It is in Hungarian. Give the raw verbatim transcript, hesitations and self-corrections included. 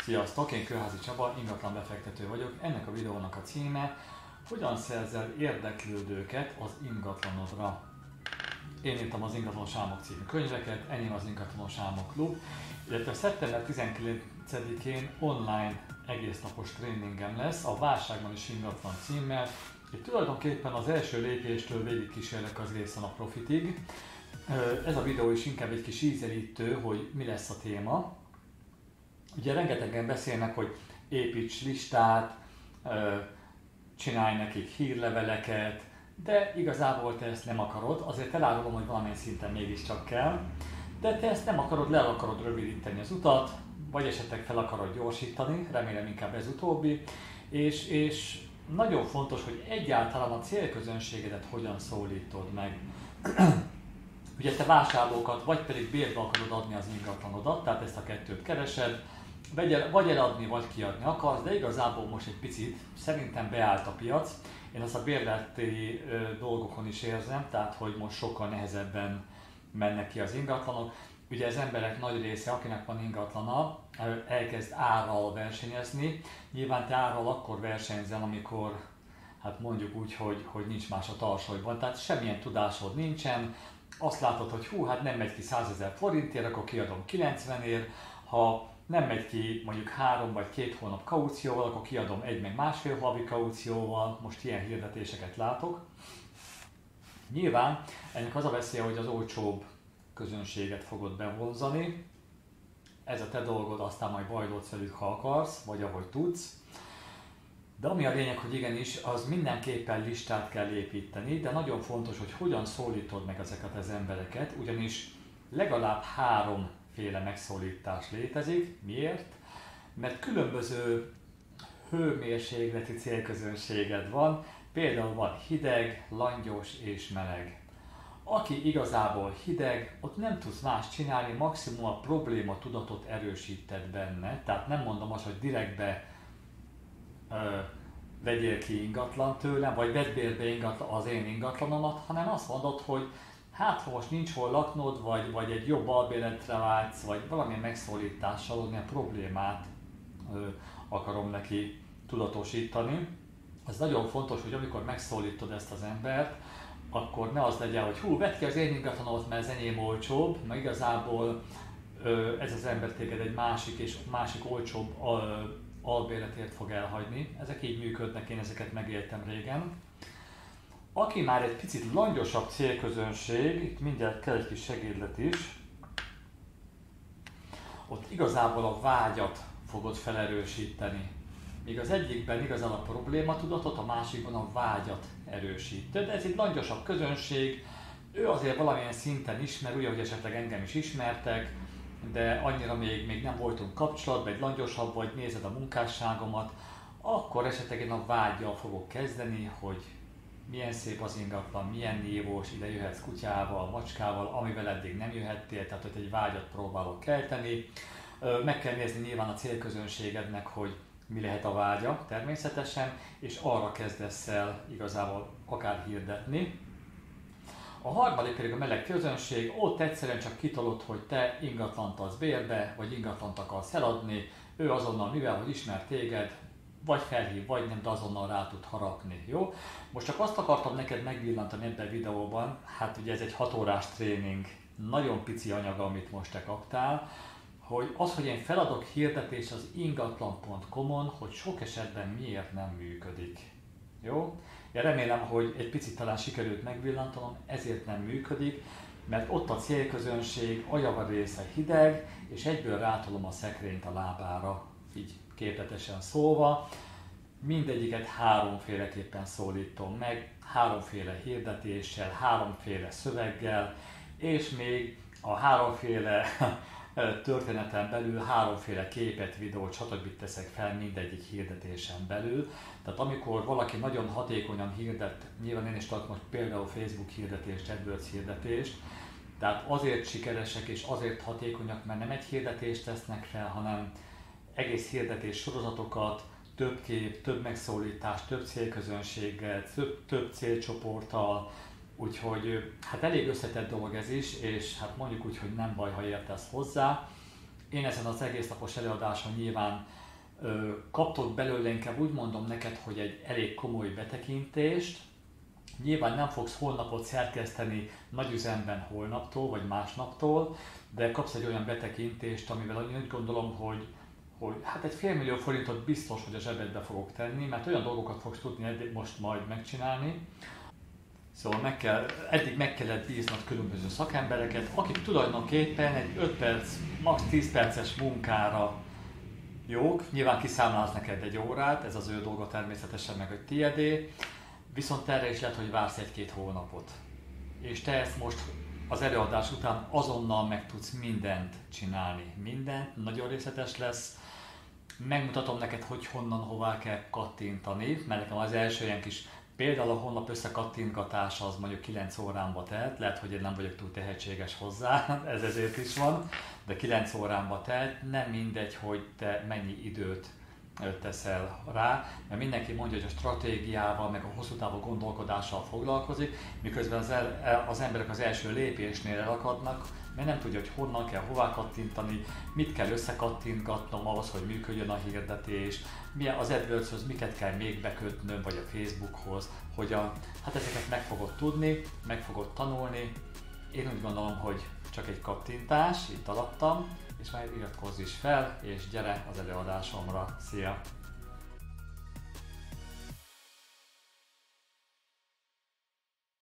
Sziasztok, én Kőházi Csaba, ingatlan befektető vagyok. Ennek a videónak a címe: hogyan szerzel érdeklődőket az ingatlanodra. Én írtam az Ingatlanos Álmok című könyveket, enyém az Ingatlanos Álmok Klub, illetve szeptember tizenkilencedikén online egésznapos tréningem lesz a Válságban is ingatlan címmel. Itt tulajdonképpen az első lépéstől végig kísérlek az egészen a profitig. Ez a videó is inkább egy kis ízelítő, hogy mi lesz a téma. Ugye rengetegen beszélnek, hogy építs listát, csinálj nekik hírleveleket, de igazából te ezt nem akarod, azért elárulom, hogy valamilyen szinten mégiscsak kell, de te ezt nem akarod, le akarod rövidíteni az utat, vagy esetleg fel akarod gyorsítani, remélem inkább ez utóbbi, és, és nagyon fontos, hogy egyáltalán a célközönségedet hogyan szólítod meg. Ugye te vásárlókat, vagy pedig bérbe akarod adni az ingatlanodat, tehát ezt a kettőt keresed, vagy eladni, vagy kiadni akarsz, de igazából most egy picit szerintem beállt a piac. Én azt a bérleti dolgokon is érzem, tehát hogy most sokkal nehezebben mennek ki az ingatlanok. Ugye az emberek nagy része, akinek van ingatlana, elkezd árral versenyezni. Nyilván te árral akkor versenyzel, amikor hát mondjuk úgy, hogy, hogy nincs más a tarsolyban, tehát semmilyen tudásod nincsen. Azt látod, hogy hú, hát nem megy ki százezer forintért, akkor kiadom kilencvenért, ha nem megy ki mondjuk három vagy két hónap kaucióval, akkor kiadom egy meg másfél havi kaucióval, most ilyen hirdetéseket látok. Nyilván ennek az a veszélye, hogy az olcsóbb közönséget fogod bevonzani. Ez a te dolgod, aztán majd bajlódsz velük, ha akarsz, vagy ahogy tudsz. De ami a lényeg, hogy igenis, az mindenképpen listát kell építeni, de nagyon fontos, hogy hogyan szólítod meg ezeket az embereket, ugyanis legalább háromféle megszólítás létezik. Miért? Mert különböző hőmérsékleti célközönséged van, például van hideg, langyos és meleg. Aki igazából hideg, ott nem tudsz más csinálni, maximum a probléma tudatot erősíted benne, tehát nem mondom azt, hogy direktbe Ö, vegyél ki ingatlan tőlem, vagy vedd bérbe ingatlan, az én ingatlanomat, hanem azt mondod, hogy hát ha most nincs hol laknod, vagy, vagy egy jobb albérletre vágysz, vagy valamilyen megszólítással, valamilyen problémát ö, akarom neki tudatosítani. Ez nagyon fontos, hogy amikor megszólítod ezt az embert, akkor ne az legyen, hogy hú, vedd ki az én ingatlanomat, mert az enyém olcsóbb, mert igazából ö, ez az ember téged egy másik és másik olcsóbb ö, albérletért fog elhagyni. Ezek így működnek, én ezeket megéltem régen. Aki már egy picit langyosabb célközönség, itt mindjárt kell egy kis segédlet is, ott igazából a vágyat fogod felerősíteni. Míg az egyikben igazán a probléma tudatot, a másikban a vágyat erősíted. Ez egy langyosabb közönség, ő azért valamilyen szinten ismer, ugye, hogy esetleg engem is ismertek, de annyira még, még nem voltunk kapcsolatban, egy langyosabb vagy, nézed a munkásságomat, akkor esetleg én a vággyal fogok kezdeni, hogy milyen szép az ingatlan, milyen nívós, ide jöhetsz kutyával, macskával, amivel eddig nem jöhettél, tehát hogy egy vágyat próbálok kelteni. Meg kell nézni nyilván a célközönségednek, hogy mi lehet a vágya természetesen, és arra kezdesz el igazából akár hirdetni. A harmadik pedig a meleg közönség, ott egyszerűen csak kitolod, hogy te ingatlant adsz bérbe, vagy ingatlant akarsz eladni, ő azonnal, mivel hogy ismer téged, vagy felhív, vagy nem, de azonnal rá tud harapni, jó? Most csak azt akartam neked megvillantani ebben a videóban, hát ugye ez egy hat órás tréning, nagyon pici anyaga, amit most te kaptál, hogy az, hogy én feladok hirdetést az ingatlan pont com-on, hogy sok esetben miért nem működik, jó? Én remélem, hogy egy picit talán sikerült megvillantanom, ezért nem működik, mert ott a célközönség, a java része hideg, és egyből rátolom a szekrényt a lábára, így képletesen szólva. Mindegyiket háromféleképpen szólítom meg, háromféle hirdetéssel, háromféle szöveggel, és még a háromféle történeten belül háromféle képet, videót, stb. Teszek fel mindegyik hirdetésen belül. Tehát amikor valaki nagyon hatékonyan hirdet, nyilván én is tartok most például Facebook hirdetést, AdWords hirdetést, tehát azért sikeresek és azért hatékonyak, mert nem egy hirdetést tesznek fel, hanem egész hirdetés sorozatokat, több kép, több megszólítás, több célközönséggel, több, több célcsoporttal, úgyhogy hát elég összetett dolog ez is, és hát mondjuk úgy, hogy nem baj, ha értesz hozzá. Én ezen az egész napos előadáson nyilván ö, kaptok belőle, inkább úgy mondom neked, hogy egy elég komoly betekintést. Nyilván nem fogsz holnapot szerkeszteni nagy üzemben holnaptól, vagy másnaptól, de kapsz egy olyan betekintést, amivel én úgy gondolom, hogy, hogy hát egy félmillió forintot biztos, hogy a zsebedbe fogok tenni, mert olyan dolgokat fogsz tudni most majd megcsinálni. Szóval meg kell, eddig meg kellett bíznod különböző szakembereket, akik tulajdonképpen egy öt perc, max. tíz perces munkára jók. Nyilván kiszámlálsz neked egy órát, ez az ő dolga természetesen, meg a tiédé. Viszont erre is lehet, hogy vársz egy-két hónapot. És te ezt most az előadás után azonnal meg tudsz mindent csinálni. Mindent, nagyon részletes lesz. Megmutatom neked, hogy honnan, hová kell kattintani, mert nekem az első ilyen kis például a honlap összekattintgatása az mondjuk kilenc órámba telt, lehet, hogy én nem vagyok túl tehetséges hozzá, ez ezért is van, de kilenc órámba telt, nem mindegy, hogy te mennyi időt teszel rá, mert mindenki mondja, hogy a stratégiával, meg a hosszú távú gondolkodással foglalkozik, miközben az, el, az emberek az első lépésnél elakadnak, mert nem tudja, hogy honnan kell, hová kattintani, mit kell összekattintgatnom ahhoz, hogy működjön a hirdetés, milyen az AdWords-höz miket kell még bekötnöm, vagy a Facebookhoz, hogy a, hát ezeket meg fogod tudni, meg fogod tanulni. Én úgy gondolom, hogy csak egy kattintás, itt alattam, és már iratkozz is fel, és gyere az előadásomra. Szia!